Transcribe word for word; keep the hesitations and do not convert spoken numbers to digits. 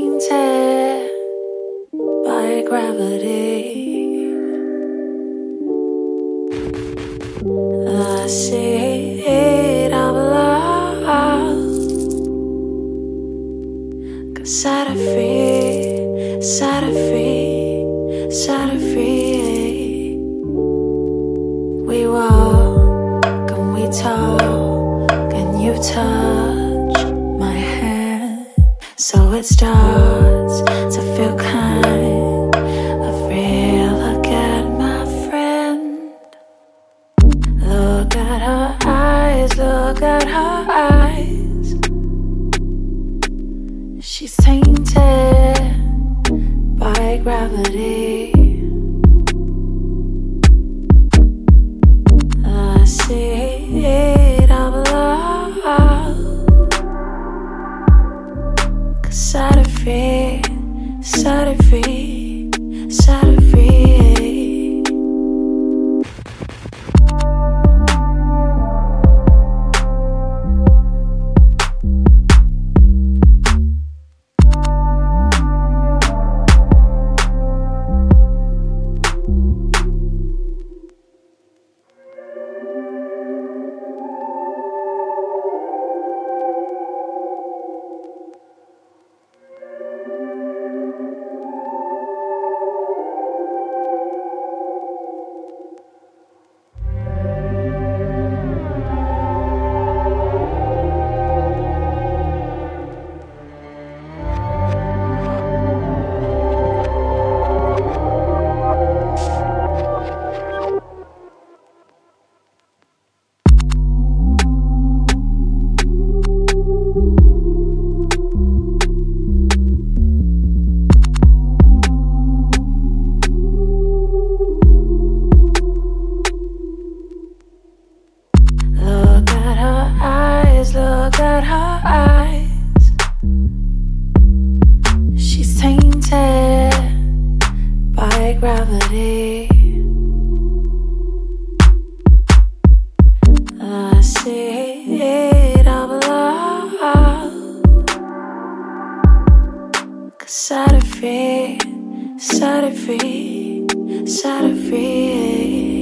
tainted by gravity. The seed of love, 'cause set her free, set her free, set her free. We walk and we talk and you touch my hand, so it starts to feel kind of real. Look at my friend, look at her eyes, look at her eyes. She's tainted by gravity. The seed of love, 'cause set her free, set her free, set her free. Look at her eyes. She's tainted by gravity. The seed of love, 'cause set her free, set her free, set her free.